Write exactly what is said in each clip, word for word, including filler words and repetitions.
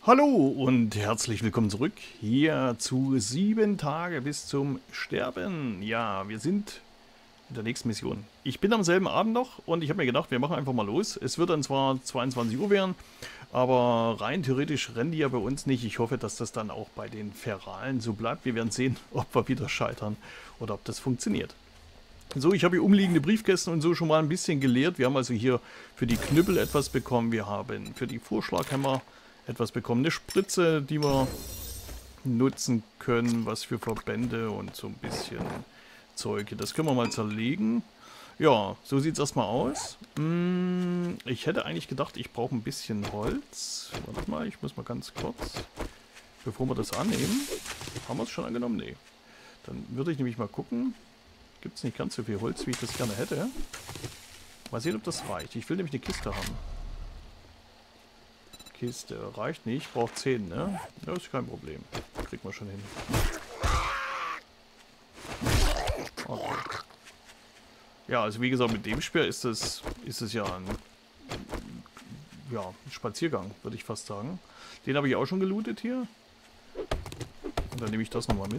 Hallo und herzlich willkommen zurück hier zu sieben Tage bis zum Sterben. Ja, wir sind in der nächsten Mission. Ich bin am selben Abend noch und ich habe mir gedacht, wir machen einfach mal los. Es wird dann zwar zweiundzwanzig Uhr werden, aber rein theoretisch rennen die ja bei uns nicht. Ich hoffe, dass das dann auch bei den Feralen so bleibt. Wir werden sehen, ob wir wieder scheitern oder ob das funktioniert. So, ich habe hier umliegende Briefkästen und so schon mal ein bisschen geleert. Wir haben also hier für die Knüppel etwas bekommen. Wir haben für die Vorschlaghämmer etwas bekommen. Eine Spritze, die wir nutzen können. Was für Verbände und so ein bisschen Zeug. Das können wir mal zerlegen. Ja, so sieht es erstmal aus. Hm, ich hätte eigentlich gedacht, ich brauche ein bisschen Holz. Warte mal, ich muss mal ganz kurz, bevor wir das annehmen. Haben wir es schon angenommen? Nee. Dann würde ich nämlich mal gucken. Gibt es nicht ganz so viel Holz, wie ich das gerne hätte. Mal sehen, ob das reicht. Ich will nämlich eine Kiste haben. Kiste reicht nicht. Braucht zehn, ne? Das ist kein Problem. Kriegt man schon hin. Okay. Ja, also wie gesagt, mit dem Speer ist es ist es ja ein, ja, ein Spaziergang, würde ich fast sagen. Den habe ich auch schon gelootet hier. Und dann nehme ich das nochmal mit.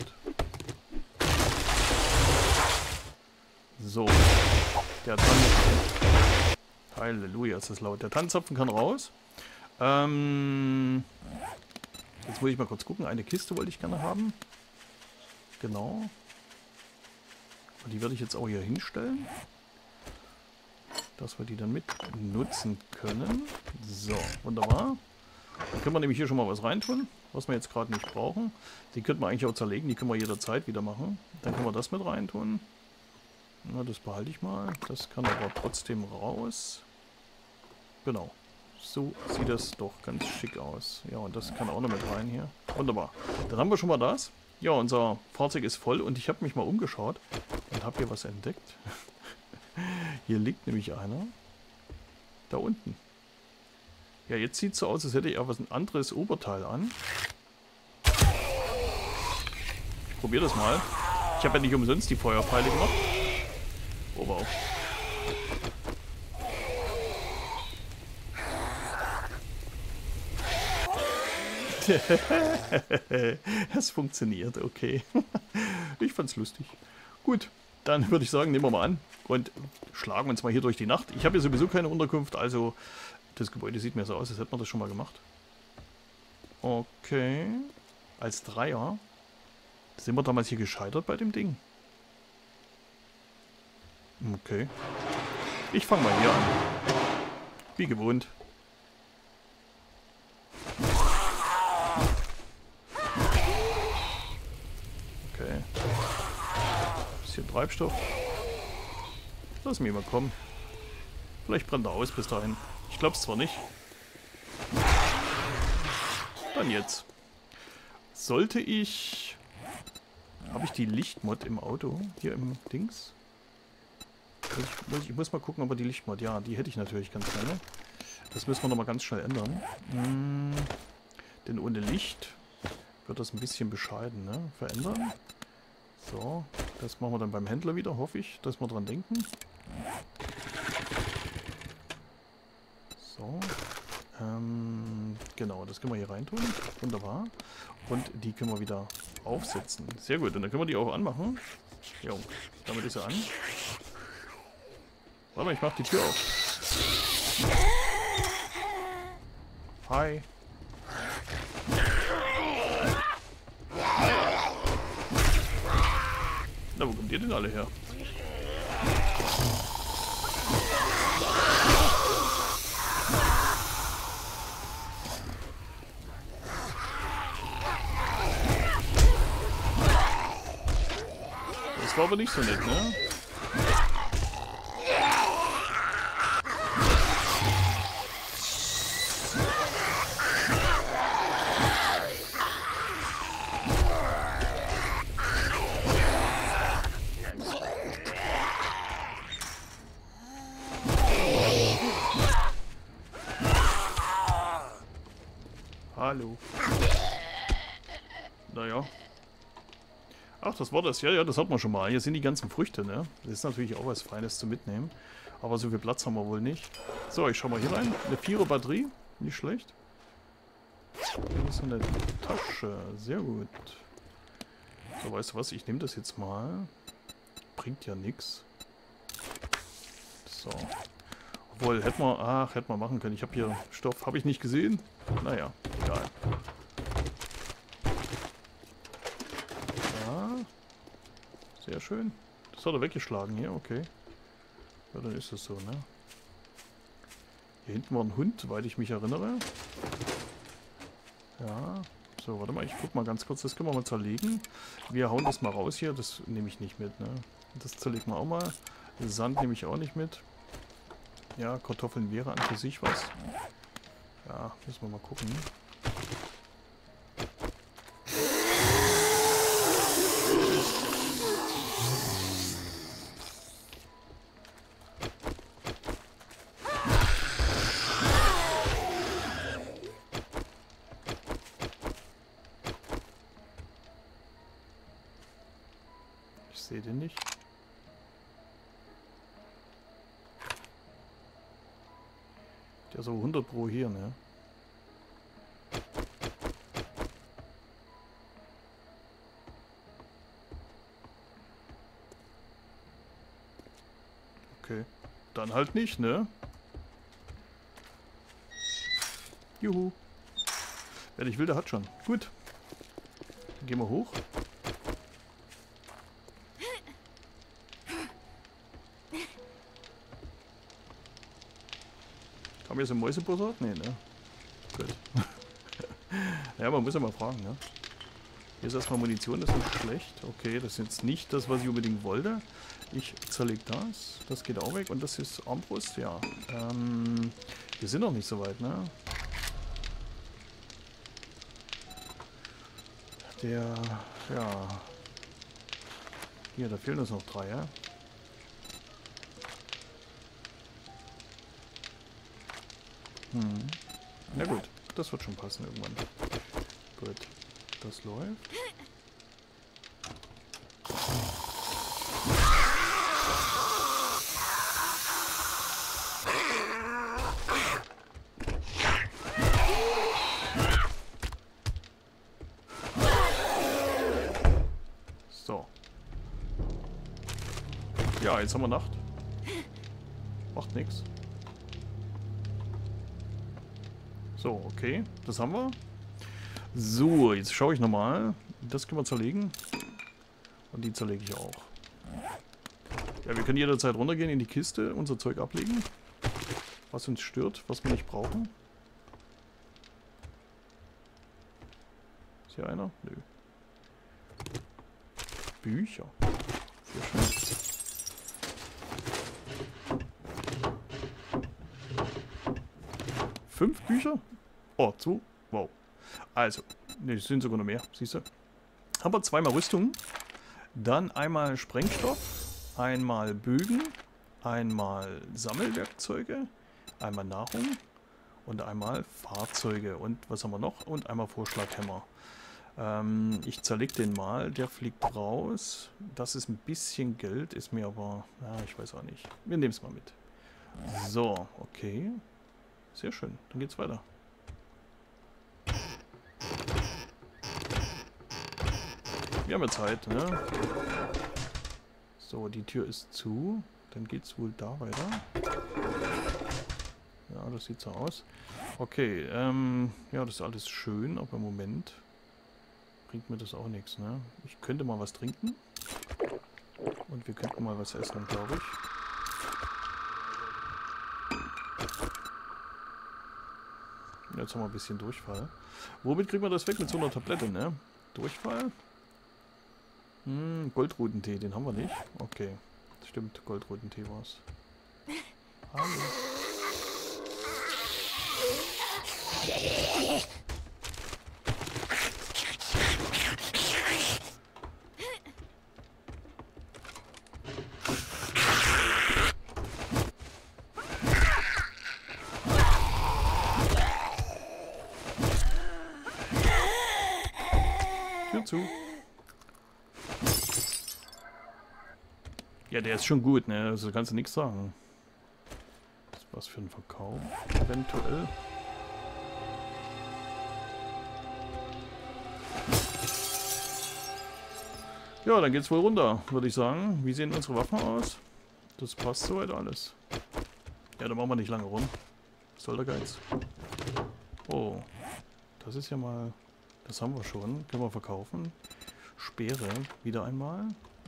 So. Der Tannenzapfen. Halleluja, ist das laut. Der Tannenzapfen kann raus. Ähm, jetzt muss ich mal kurz gucken. Eine Kiste wollte ich gerne haben. Genau. Und die werde ich jetzt auch hier hinstellen. Dass wir die dann mit nutzen können. So, wunderbar. Dann können wir nämlich hier schon mal was reintun, was wir jetzt gerade nicht brauchen. Die könnten wir eigentlich auch zerlegen. Die können wir jederzeit wieder machen. Dann können wir das mit reintun. Na, das behalte ich mal. Das kann aber trotzdem raus. Genau. So sieht das doch ganz schick aus. Ja, und das kann auch noch mit rein hier. Wunderbar. Dann haben wir schon mal das. Ja, unser Fahrzeug ist voll und ich habe mich mal umgeschaut und habe hier was entdeckt. Hier liegt nämlich einer. Da unten. Ja, jetzt sieht es so aus, als hätte ich auch was ein anderes Oberteil an. Ich probiere das mal. Ich habe ja nicht umsonst die Feuerpfeile gemacht. Oh, wow. Es funktioniert, okay. Ich fand's lustig. Gut, dann würde ich sagen, nehmen wir mal an und schlagen uns mal hier durch die Nacht. Ich habe hier sowieso keine Unterkunft, also das Gebäude sieht mir so aus, als hätten wir das schon mal gemacht. Okay. Als Dreier. Sind wir damals hier gescheitert bei dem Ding? Okay. Ich fange mal hier an. Wie gewohnt. Okay. Bisschen Treibstoff. Lass mich mal kommen. Vielleicht brennt er aus bis dahin. Ich glaube es zwar nicht. Dann jetzt. Sollte ich... Habe ich die Lichtmod im Auto? Hier im Dings? Ich muss, ich muss mal gucken, ob wir die Lichtmod... Ja, die hätte ich natürlich ganz gerne. Das müssen wir nochmal ganz schnell ändern. Hm, denn ohne Licht wird das ein bisschen bescheiden, ne? Verändern. So, das machen wir dann beim Händler wieder, hoffe ich, dass wir dran denken. So. Ähm, genau, das können wir hier reintun. Wunderbar. Und die können wir wieder aufsetzen. Sehr gut, und dann können wir die auch anmachen. Jo, damit ist er an. Warte mal, ich mach die Tür auf. Hi. Na, wo kommt ihr denn alle her? Das war aber nicht so nett, ne? Hallo. Naja. Ach, das war das. Ja, ja, das hat man schon mal. Hier sind die ganzen Früchte, ne? Das ist natürlich auch was Feines zu mitnehmen. Aber so viel Platz haben wir wohl nicht. So, ich schau mal hier rein. Eine Vierer Batterie. Nicht schlecht. Hier ist so eine Tasche. Sehr gut. So, weißt du was? Ich nehme das jetzt mal. Bringt ja nichts. So. Obwohl, hätten wir... Ach, hätten wir machen können. Ich habe hier Stoff. Habe ich nicht gesehen? Naja, egal. Ja. Sehr schön. Das hat er weggeschlagen hier, okay. Ja, dann ist das so, ne? Hier hinten war ein Hund, soweit ich mich erinnere. Ja. So, warte mal, ich guck mal ganz kurz. Das können wir mal zerlegen. Wir hauen das mal raus hier. Das nehme ich nicht mit, ne? Das zerlegen wir auch mal. Sand nehme ich auch nicht mit. Ja, Kartoffeln wäre an für sich was. Ja, müssen wir mal gucken. Ich sehe den nicht. Der ist so hundert Pro hier, ne? Okay. Dann halt nicht, ne? Juhu. Wer nicht will, der hat schon. Gut. Dann gehen wir hoch. Haben wir jetzt einen Mäusebussard? Nee, ne? Gut. Ja, man muss ja mal fragen, ne? Hier ist erstmal Munition, das ist nicht schlecht. Okay, das ist jetzt nicht das, was ich unbedingt wollte. Ich zerleg das. Das geht auch weg. Und das ist Armbrust, ja. Ähm, wir sind noch nicht so weit, ne? Der, ja. Hier, da fehlen uns noch drei, ja? Hm. Na gut, das wird schon passen irgendwann. Gut, das läuft. So. Ja, jetzt haben wir Nacht. Macht nichts. So, okay. Das haben wir. So, jetzt schaue ich nochmal. Das können wir zerlegen. Und die zerlege ich auch. Ja, wir können jederzeit runtergehen in die Kiste, unser Zeug ablegen. Was uns stört, was wir nicht brauchen. Ist hier einer? Nö. Bücher. Sehr schön. Fünf Bücher? Oh, zwei. Wow. Also, ne, es sind sogar noch mehr. Siehst du? Haben wir zweimal Rüstung. Dann einmal Sprengstoff. Einmal Bögen. Einmal Sammelwerkzeuge. Einmal Nahrung. Und einmal Fahrzeuge. Und was haben wir noch? Und einmal Vorschlaghämmer. Ähm, ich zerleg den mal. Der fliegt raus. Das ist ein bisschen Geld. Ist mir aber... Ja, ich weiß auch nicht. Wir nehmen es mal mit. So, okay. Sehr schön, dann geht's weiter. Wir haben ja Zeit, ne? So, die Tür ist zu. Dann geht's wohl da weiter. Ja, das sieht so aus. Okay, ähm, ja, das ist alles schön, aber im Moment bringt mir das auch nichts, ne? Ich könnte mal was trinken. Und wir könnten mal was essen, glaube ich. Jetzt haben wir ein bisschen Durchfall. Womit kriegen wir das weg? Mit so einer Tablette, ne? Durchfall? Hm, Goldrutentee, den haben wir nicht. Okay, stimmt, Goldrutentee war es. Hallo. Zu. Ja, der ist schon gut, ne? Also kannst du nichts sagen. Was für ein Verkauf, eventuell. Ja, dann geht's wohl runter, würde ich sagen. Wie sehen unsere Waffen aus? Das passt soweit alles. Ja, dann machen wir nicht lange rum. Was soll der Geiz? Oh, das ist ja mal... Das haben wir schon. Können wir verkaufen. Speere, wieder einmal.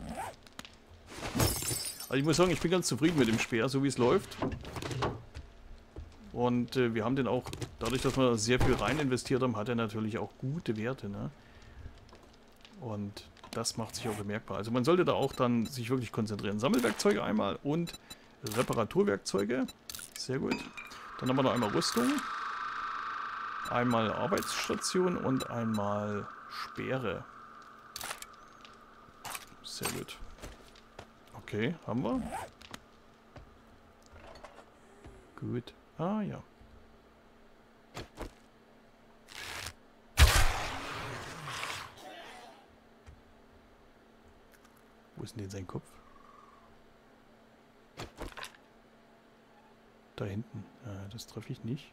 Also ich muss sagen, ich bin ganz zufrieden mit dem Speer, so wie es läuft. Und äh, wir haben den auch, dadurch, dass wir sehr viel rein investiert haben, hat er natürlich auch gute Werte, ne? Und das macht sich auch bemerkbar. Also man sollte da auch dann sich wirklich konzentrieren. Sammelwerkzeuge einmal und Reparaturwerkzeuge. Sehr gut. Dann haben wir noch einmal Rüstung. Einmal Arbeitsstation und einmal Speere. Sehr gut. Okay, haben wir. Gut. Ah ja. Wo ist denn sein Kopf? Da hinten. Ah, das treffe ich nicht.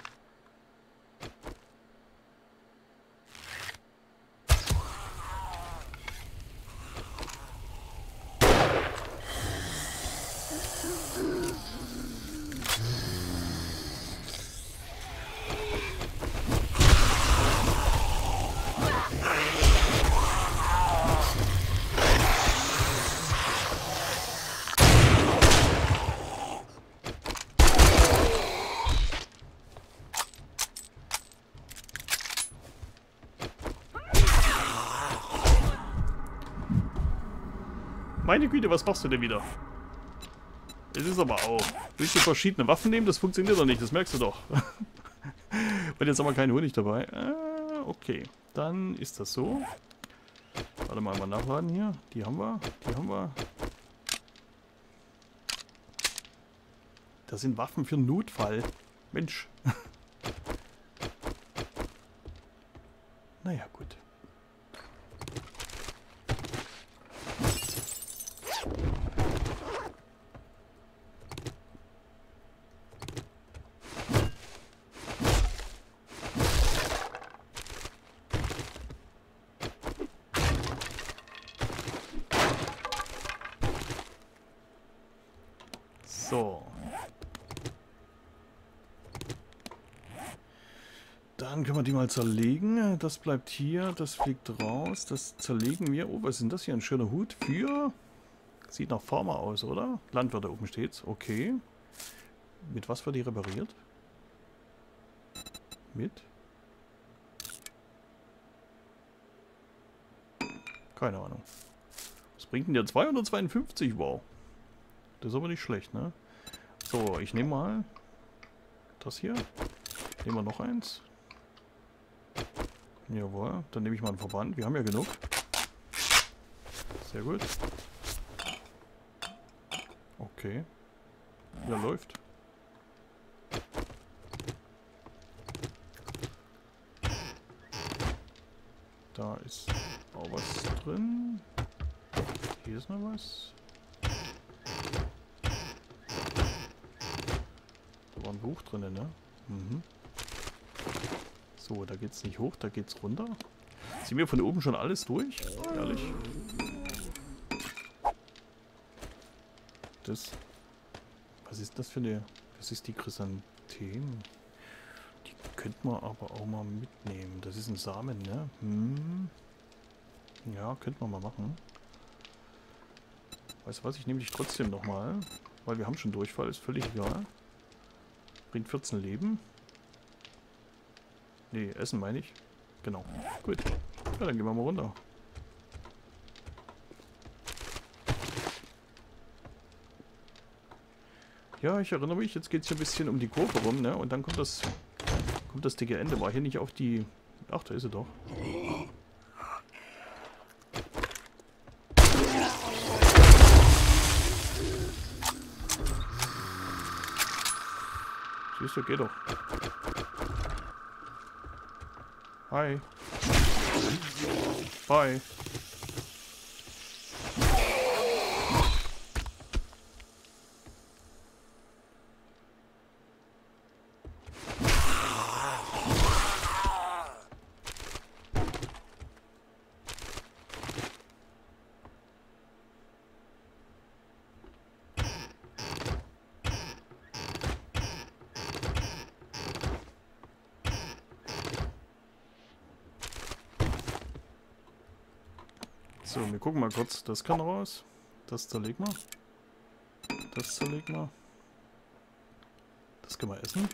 Meine Güte, was machst du denn wieder? Es ist aber auch. Willst du verschiedene Waffen nehmen? Das funktioniert doch nicht, das merkst du doch. Und jetzt haben wir keinen Honig dabei. Äh, okay, dann ist das so. Warte mal, mal nachladen hier. Die haben wir, die haben wir. Das sind Waffen für einen Notfall. Mensch. Naja, gut. So. Dann können wir die mal zerlegen. Das bleibt hier, das fliegt raus. Das zerlegen wir. Oh, was ist denn das hier? Ein schöner Hut für... Sieht nach Farmer aus, oder? Landwirt, da oben steht's. Okay. Mit was wird die repariert? Mit? Keine Ahnung. Was bringt denn der? zweihundertzweiundfünfzig? Wow. Das ist aber nicht schlecht, ne? So, ich nehme mal das hier. Nehmen wir noch eins. Jawohl, dann nehme ich mal einen Verband. Wir haben ja genug. Sehr gut. Okay. Ja, läuft. Da ist auch was drin. Hier ist noch was. Da war ein Buch drin, ne? Mhm. So, da geht's nicht hoch, da geht's runter. Sind wir von oben schon alles durch? Ehrlich? Das... Was ist das für eine... Das ist die Chrysanthemen. Die könnte man aber auch mal mitnehmen. Das ist ein Samen, ne? Hm. Ja, könnte man mal machen. Weißt du was, ich nehme dich trotzdem nochmal. Weil wir haben schon Durchfall, ist völlig egal. Bringt vierzehn Leben. Ne, Essen meine ich. Genau. Gut. Ja, dann gehen wir mal runter. Ja, ich erinnere mich, jetzt geht es hier ein bisschen um die Kurve rum, ne? Und dann kommt das kommt das dicke Ende. War hier nicht auf die... Ach, da ist sie doch. Siehst du, geht doch. Hi. Bye. So, wir gucken mal kurz. Das kann raus. Das zerlegen wir. Das zerlegen wir. Das können wir essen.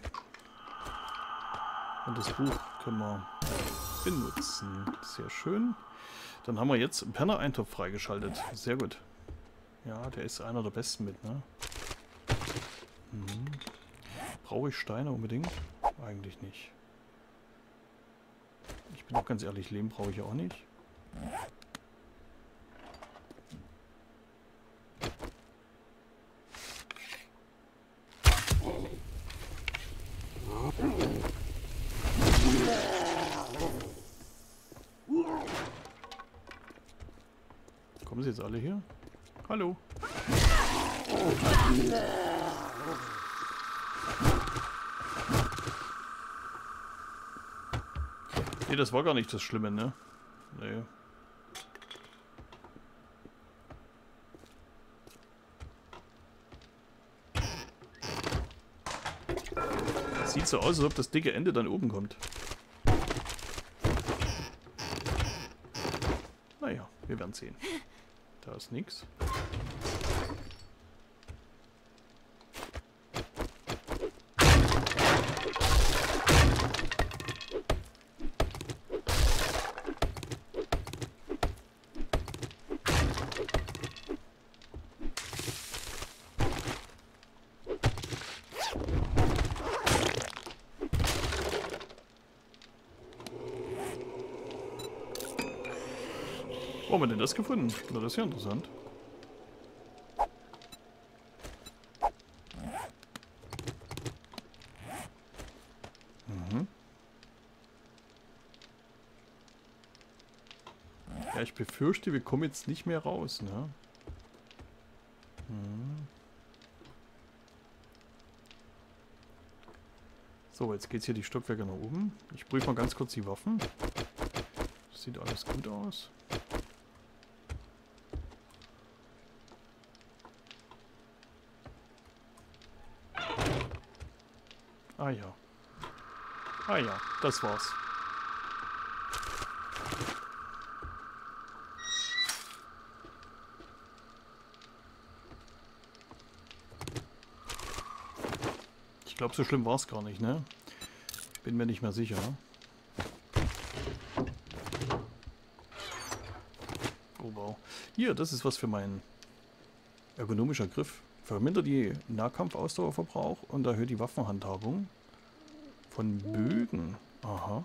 Und das Buch können wir benutzen. Sehr schön. Dann haben wir jetzt einen Penner-Eintopf freigeschaltet. Sehr gut. Ja, der ist einer der besten mit, ne? Mhm. Brauche ich Steine unbedingt? Eigentlich nicht. Ich bin auch ganz ehrlich, Lehm brauche ich auch nicht. Kommen sie jetzt alle hier? Hallo. Nee, das war gar nicht das Schlimme, ne? Nee. Sieht so aus, als ob das dicke Ende dann oben kommt. Naja, wir werden sehen. Da ist nichts. Wo haben wir denn das gefunden? Na, das ist ja interessant. Mhm. Ja, ich befürchte, wir kommen jetzt nicht mehr raus, ne? Mhm. So, jetzt geht's hier die Stockwerke nach oben. Ich prüfe mal ganz kurz die Waffen. Sieht alles gut aus. Ah ja. Ah ja, das war's. Ich glaube, so schlimm war es gar nicht, ne? Bin mir nicht mehr sicher. Oh wow. Hier, das ist was für meinen ergonomischer Griff. Vermindert die Nahkampfausdauerverbrauch und erhöht die Waffenhandhabung von Bögen. Aha.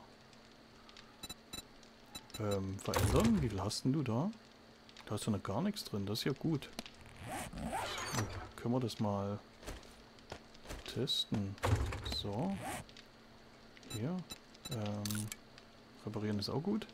Ähm, verändern? Wie viel hast denn du da? Da hast du noch gar nichts drin. Das ist ja gut. Dann können wir das mal testen. So. Hier. Ähm, reparieren ist auch gut.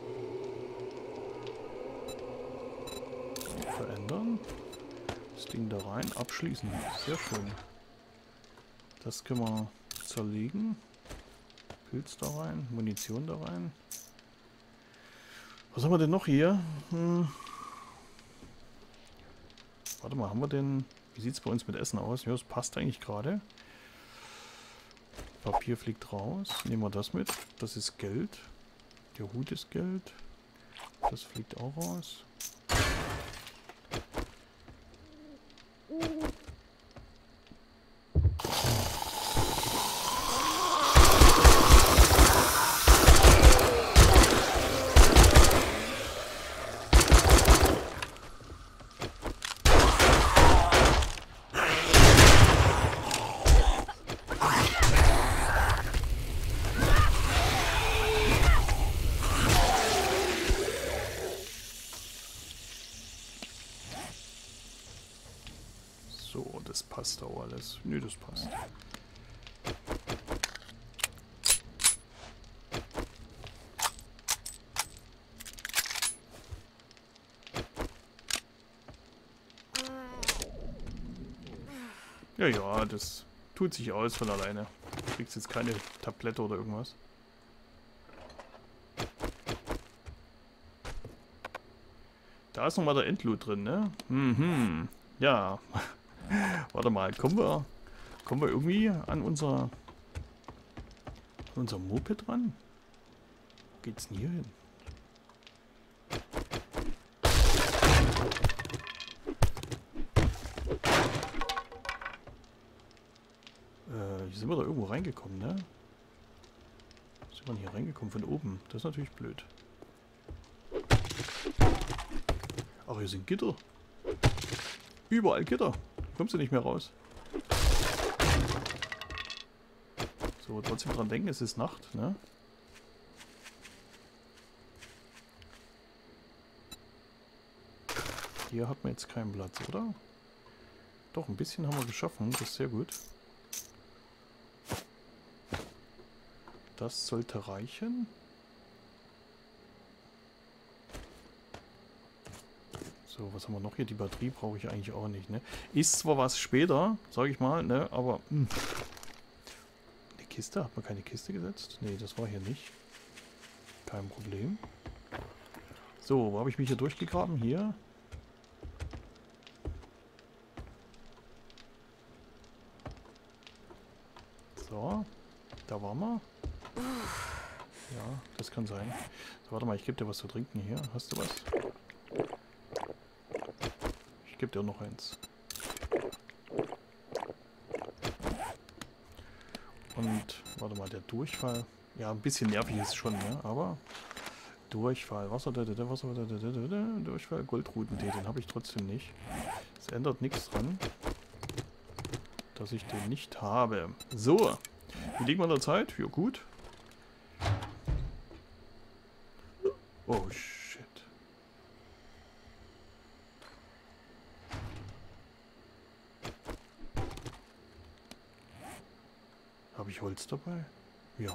Verändern. Das Ding da rein, abschließen. Sehr schön. Das können wir zerlegen. Pilz da rein, Munition da rein. Was haben wir denn noch hier? Hm. Warte mal, haben wir denn... Wie sieht es bei uns mit Essen aus? Ja, das passt eigentlich gerade. Papier fliegt raus. Nehmen wir das mit. Das ist Geld. Der Hut ist Geld. Das fliegt auch raus. So, das passt auch alles. Nö, das passt. Ja, ja, das tut sich aus von alleine. Du kriegst jetzt keine Tablette oder irgendwas. Da ist nochmal der Endloot drin, ne? Mhm. Ja. Warte mal, kommen wir, kommen wir irgendwie an unser, an unser Moped ran? Wo geht's denn hier hin? hier sind wir da irgendwo reingekommen, ne? Sind wir hier reingekommen von oben? Das ist natürlich blöd. Ach, hier sind Gitter. Überall Gitter. Kommst du nicht mehr raus. So, trotzdem dran denken, es ist Nacht, ne? Hier hat man jetzt keinen Platz, oder? Doch, ein bisschen haben wir geschaffen. Das ist sehr gut. Das sollte reichen. So, was haben wir noch hier? Die Batterie brauche ich eigentlich auch nicht, ne? Ist zwar was später, sage ich mal, ne? Aber... Mh. Eine Kiste? Hat man keine Kiste gesetzt? Ne, das war hier nicht. Kein Problem. So, wo habe ich mich hier durchgegraben? Hier. So, da waren wir. Ja, das kann sein. So, warte mal, ich gebe dir was zu trinken hier. Hast du was? Ich gebe dir noch eins. Und, warte mal, der Durchfall. Ja, ein bisschen nervig ist es schon, ne? Aber Durchfall, Wasser, da, da, da, Wasser, da, da, da, da, da, Durchfall, Goldrutentee, den habe ich trotzdem nicht. Es ändert nichts dran, dass ich den nicht habe. So, wie liegen wir in der Zeit? Ja, gut. Oh, shit. Habe ich Holz dabei? Ja.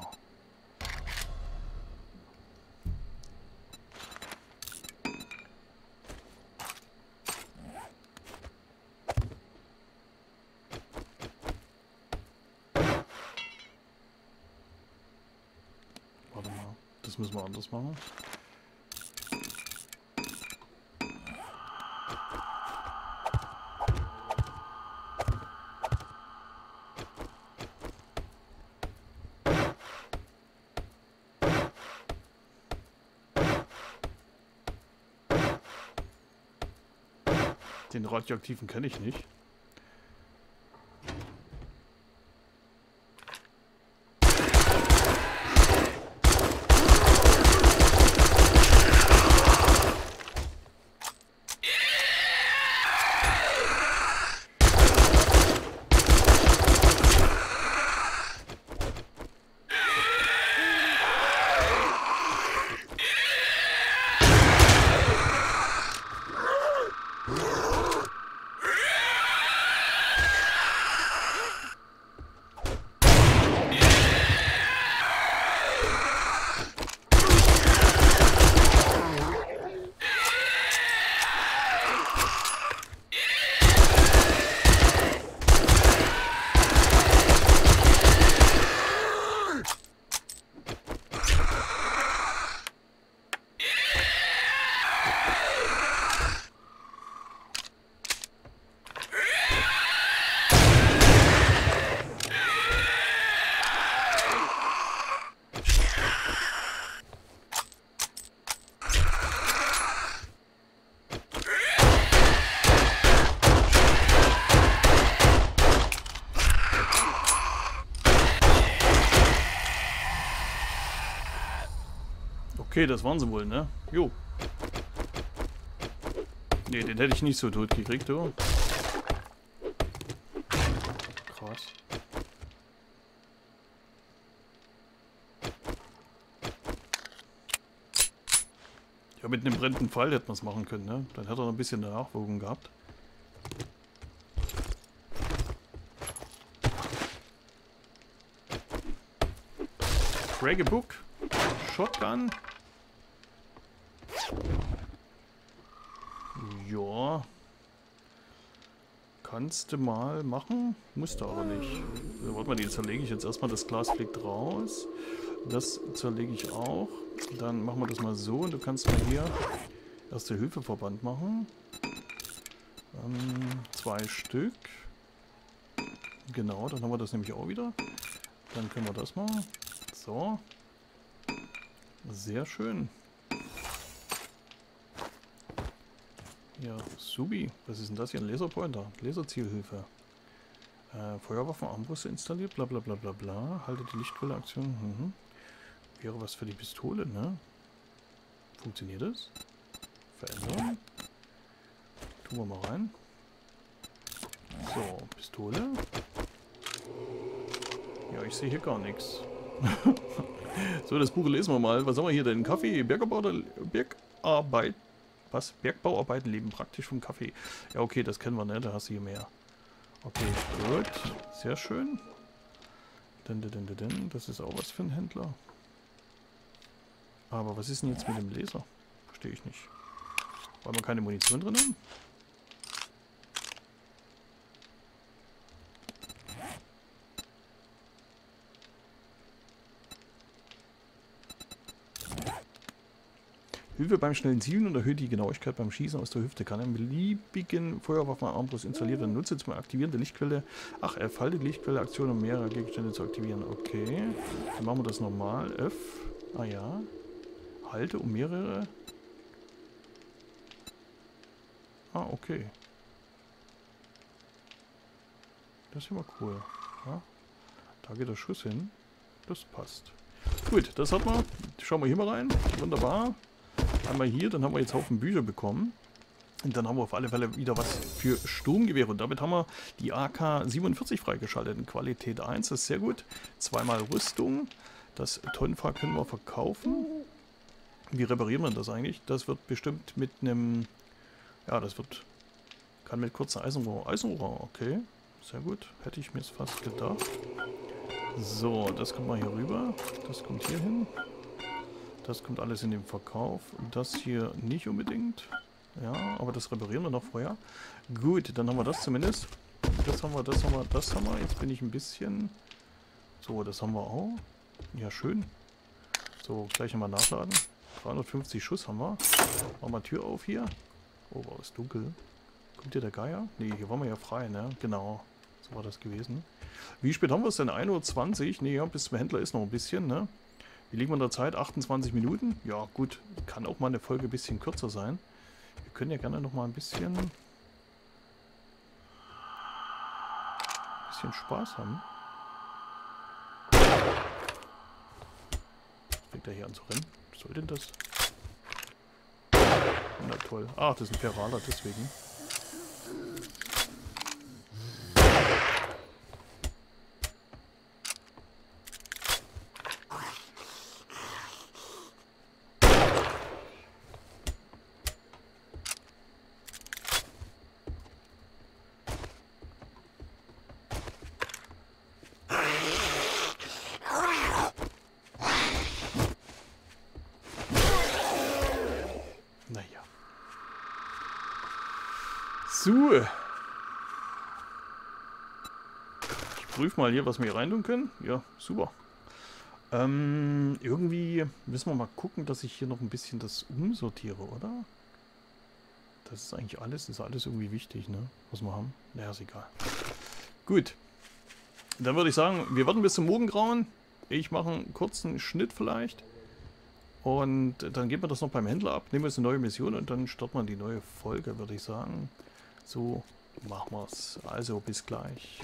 Warte mal, das müssen wir anders machen. Den radioaktiven kenne ich nicht. Okay, das waren sie wohl, ne? Jo. Ne, den hätte ich nicht so tot gekriegt, du. Krass. Ja, mit einem brennenden Pfeil hätte man es machen können, ne? Dann hätte er noch ein bisschen Nachwirkung gehabt. Drag a Book. Shotgun. Ja. Kannst du mal machen. Musst du aber nicht. So, warte mal, die zerlege ich jetzt erstmal. Das Glas fliegt raus. Das zerlege ich auch. Dann machen wir das mal so. Und du kannst mal hier Erste-Hilfe-Verband machen. Ähm, zwei Stück. Genau, dann haben wir das nämlich auch wieder. Dann können wir das machen. So. Sehr schön. Ja, Subi. Was ist denn das hier? Ein Laserpointer. Laserzielhilfe. Äh, Feuerwaffen, Armbrüste installiert, bla bla bla bla bla. Halte die Lichtquelle-Aktion. Mhm. Wäre was für die Pistole, ne? Funktioniert das? Verändern. Tun wir mal rein. So, Pistole. Ja, ich sehe hier gar nichts. So, das Buch lesen wir mal. Was haben wir hier denn? Kaffee, Bergbau, Bergarbeit. Was? Bergbauarbeiten leben praktisch vom Kaffee. Ja, okay, das kennen wir, ne? Da hast du hier mehr. Okay, gut. Sehr schön. Dun, dun, dun, dun. Das ist auch was für ein Händler. Aber was ist denn jetzt mit dem Laser? Verstehe ich nicht. Weil wir keine Munition drin haben? Hilfe beim schnellen Zielen und erhöht die Genauigkeit beim Schießen aus der Hüfte. Kann einen beliebigen Feuerwaffenarmbrust installiert werden. Nutze zum Aktivieren der Lichtquelle. Ach, erfalte die Lichtquelle-Aktion, um mehrere Gegenstände zu aktivieren. Okay. Dann machen wir das nochmal. F. Ah ja. Halte, um mehrere. Ah, okay. Das ist immer cool. Ja. Da geht der Schuss hin. Das passt. Gut, das hat man. Schauen wir hier mal rein. Wunderbar. Einmal hier, dann haben wir jetzt Haufen Bücher bekommen. Und dann haben wir auf alle Fälle wieder was für Sturmgewehre. Und damit haben wir die A K siebenundvierzig freigeschaltet. In Qualität eins, das ist sehr gut. Zweimal Rüstung. Das Tonnenfahr können wir verkaufen. Wie reparieren wir das eigentlich? Das wird bestimmt mit einem... Ja, das wird... Kann mit kurzer Eisenrohr... Eisenrohr, okay. Sehr gut. Hätte ich mir es fast gedacht. So, das kommt mal hier rüber. Das kommt hier hin. Das kommt alles in den Verkauf. Das hier nicht unbedingt. Ja, aber das reparieren wir noch vorher. Gut, dann haben wir das zumindest. Das haben wir, das haben wir, das haben wir. Jetzt bin ich ein bisschen... So, das haben wir auch. Ja, schön. So, gleich einmal nachladen. dreihundertfünfzig Schuss haben wir. Machen wir Tür auf hier. Oh, war es dunkel. Kommt hier der Geier? Ne, hier waren wir ja frei, ne? Genau. So war das gewesen. Wie spät haben wir es denn? ein Uhr zwanzig? Ne, ja, bis zum Händler ist noch ein bisschen, ne? Wie liegen wir in der Zeit? achtundzwanzig Minuten? Ja, gut. Kann auch mal eine Folge ein bisschen kürzer sein. Wir können ja gerne noch mal ein bisschen... bisschen Spaß haben. Fängt er hier an zu rennen? Was soll denn das? Na toll. Ach, das ist ein Peraler, deswegen. So. Ich prüfe mal hier, was wir hier rein tun können. Ja, super. Ähm, irgendwie müssen wir mal gucken, dass ich hier noch ein bisschen das umsortiere, oder? Das ist eigentlich alles, ist alles irgendwie wichtig, ne? Was wir haben. Naja, ist egal. Gut. Dann würde ich sagen, wir warten bis zum Morgengrauen. Ich mache einen kurzen Schnitt vielleicht. Und dann geben wir das noch beim Händler ab, nehmen wir jetzt eine neue Mission und dann starten wir die neue Folge, würde ich sagen. So machen wir es. Also bis gleich.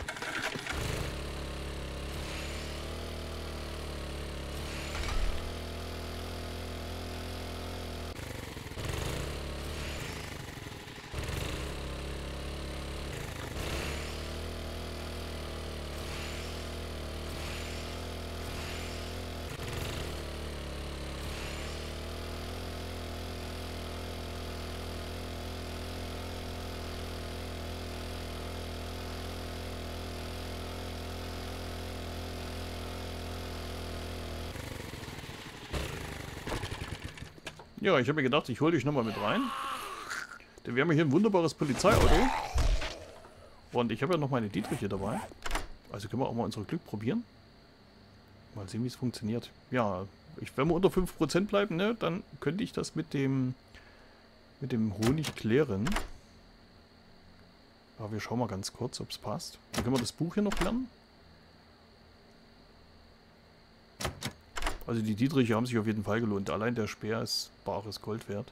Ja, ich habe mir gedacht, ich hole dich nochmal mit rein. Denn wir haben hier ein wunderbares Polizeiauto. Und ich habe ja noch meine Dietriche dabei. Also können wir auch mal unser Glück probieren. Mal sehen, wie es funktioniert. Ja, ich, wenn wir unter fünf Prozent bleiben, ne, dann könnte ich das mit dem, mit dem Honig klären. Aber wir schauen mal ganz kurz, ob es passt. Dann können wir das Buch hier noch lernen. Also die Dietriche haben sich auf jeden Fall gelohnt. Allein der Speer ist bares Gold wert.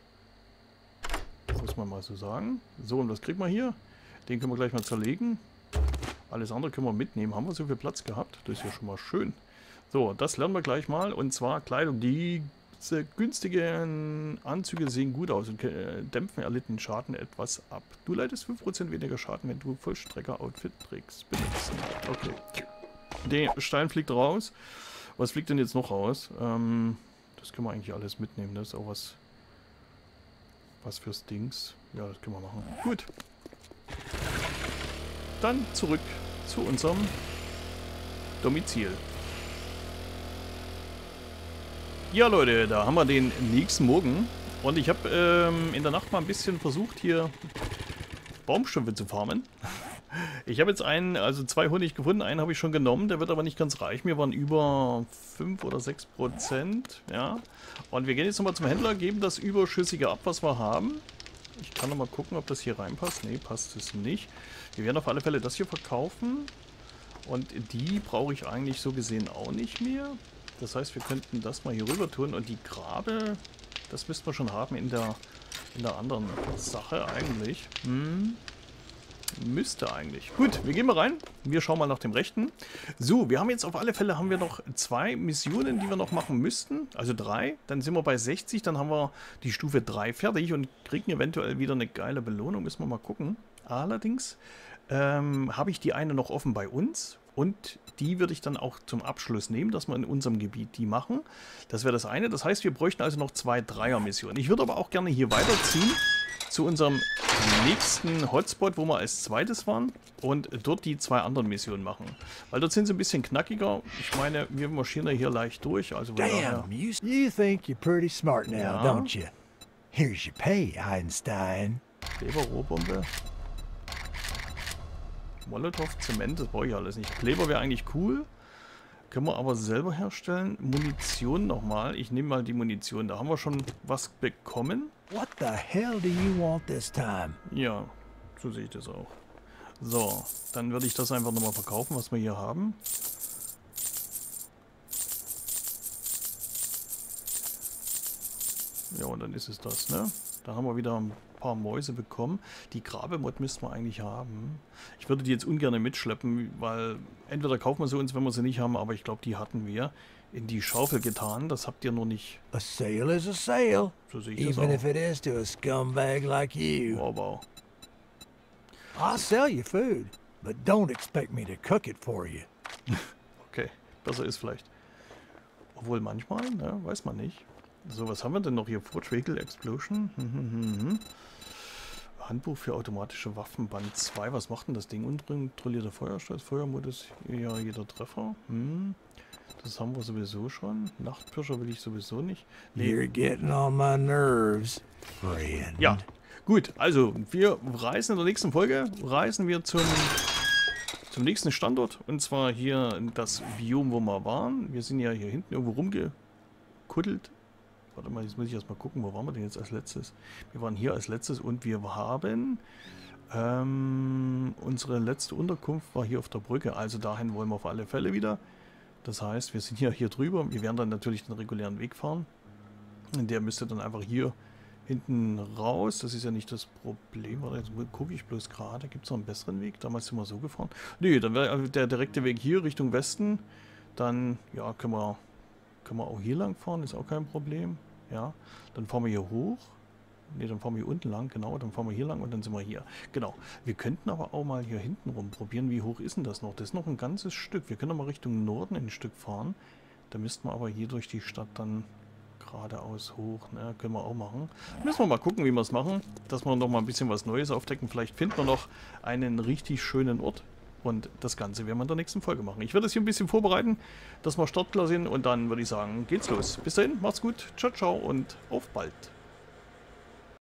Muss man mal so sagen. So, und was kriegt man hier? Den können wir gleich mal zerlegen. Alles andere können wir mitnehmen. Haben wir so viel Platz gehabt? Das ist ja schon mal schön. So, das lernen wir gleich mal. Und zwar Kleidung. Die diese günstigen Anzüge sehen gut aus und äh, dämpfen erlittenen Schaden etwas ab. Du leidest fünf Prozent weniger Schaden, wenn du Vollstrecker-Outfit trägst. Benutzen. Okay. Der Stein fliegt raus. Was fliegt denn jetzt noch raus? Ähm, das können wir eigentlich alles mitnehmen. Das ist auch was, was fürs Dings. Ja, das können wir machen. Gut. Dann zurück zu unserem Domizil. Ja Leute, da haben wir den nächsten Morgen und ich habe ähm, in der Nacht mal ein bisschen versucht hier Baumstümpfe zu farmen. Ich habe jetzt einen, also zwei Honig gefunden, einen habe ich schon genommen, der wird aber nicht ganz reich. Mir waren über fünf oder sechs Prozent, ja. Und wir gehen jetzt nochmal zum Händler, geben das Überschüssige ab, was wir haben. Ich kann nochmal gucken, ob das hier reinpasst. Ne, passt es nicht. Wir werden auf alle Fälle das hier verkaufen und die brauche ich eigentlich so gesehen auch nicht mehr. Das heißt, wir könnten das mal hier rüber tun und die Grabe, das müssten wir schon haben in der, in der anderen Sache eigentlich. Hm. Müsste eigentlich. Gut, wir gehen mal rein. Wir schauen mal nach dem Rechten. So, wir haben jetzt auf alle Fälle haben wir noch zwei Missionen, die wir noch machen müssten. Also drei. Dann sind wir bei sechzig. Dann haben wir die Stufe drei fertig und kriegen eventuell wieder eine geile Belohnung. Müssen wir mal gucken. Allerdings ähm, habe ich die eine noch offen bei uns. Und die würde ich dann auch zum Abschluss nehmen, dass wir in unserem Gebiet die machen. Das wäre das eine. Das heißt, wir bräuchten also noch zwei Dreier-Missionen. Ich würde aber auch gerne hier weiterziehen zu unserem nächsten Hotspot, wo wir als zweites waren. Und dort die zwei anderen Missionen machen. Weil dort sind sie ein bisschen knackiger. Ich meine, wir marschieren ja hier leicht durch. Also Damn, you, you think you're pretty smart now, ja. Don't you? Here's your pay, Einstein. Kleber-Rohrbombe. Molotow, Zement, das brauche ich alles nicht. Kleber wäre eigentlich cool. Können wir aber selber herstellen. Munition nochmal. Ich nehme mal die Munition. Da haben wir schon was bekommen. What the hell do you want this time? Ja, so sehe ich das auch. So, dann würde ich das einfach nochmal verkaufen, was wir hier haben. Ja, und dann ist es das, ne? Da haben wir wieder ein paar Mäuse bekommen. Die Grabemod müssten wir eigentlich haben. Ich würde die jetzt ungern mitschleppen, weil entweder kaufen wir sie uns, wenn wir sie nicht haben, aber ich glaube, die hatten wir in die Schaufel getan. Das habt ihr noch nicht. A sale is a sale. So sehe ich das Even auch. if it is to a scumbag like you. Wow, wow. I'll sell you food, but don't expect me to cook it for you. Okay, besser ist vielleicht. Obwohl manchmal, ne, weiß man nicht. So, was haben wir denn noch hier? Forge Vehicle Explosion. Hm, hm, hm, hm. Handbuch für automatische Waffen, Band zwei. Was macht denn das Ding? Unkontrollierter Feuerstoß, Feuermodus, ja, jeder Treffer. Hm. Das haben wir sowieso schon. Nachtpirscher will ich sowieso nicht. Nee. You're getting on my nerves, friend. Ja, gut. Also, wir reisen in der nächsten Folge, reisen wir zum, zum nächsten Standort. Und zwar hier in das Biom, wo wir waren. Wir sind ja hier hinten irgendwo rumgekuddelt. Warte mal, jetzt muss ich erstmal gucken, wo waren wir denn jetzt als letztes? Wir waren hier als letztes und wir haben ähm, unsere letzte Unterkunft war hier auf der Brücke. Also dahin wollen wir auf alle Fälle wieder. Das heißt, wir sind ja hier drüber. Wir werden dann natürlich den regulären Weg fahren. Der müsste dann einfach hier hinten raus. Das ist ja nicht das Problem. Warte, jetzt gucke ich bloß gerade. Gibt es noch einen besseren Weg? Damals sind wir so gefahren. Nee, dann wäre der direkte Weg hier Richtung Westen. Dann, ja, können wir... Können wir auch hier lang fahren, ist auch kein Problem. Ja, dann fahren wir hier hoch. Ne, dann fahren wir hier unten lang, genau. Dann fahren wir hier lang und dann sind wir hier. Genau. Wir könnten aber auch mal hier hinten rum probieren. Wie hoch ist denn das noch? Das ist noch ein ganzes Stück. Wir können mal Richtung Norden ein Stück fahren. Da müssten wir aber hier durch die Stadt dann geradeaus hoch. Ne, können wir auch machen. Müssen wir mal gucken, wie wir es machen. Dass wir noch mal ein bisschen was Neues aufdecken. Vielleicht finden wir noch einen richtig schönen Ort. Und das Ganze werden wir in der nächsten Folge machen. Ich werde das hier ein bisschen vorbereiten, dass wir startklar sind. Und dann würde ich sagen, geht's los. Bis dahin, macht's gut. Ciao, ciao und auf bald.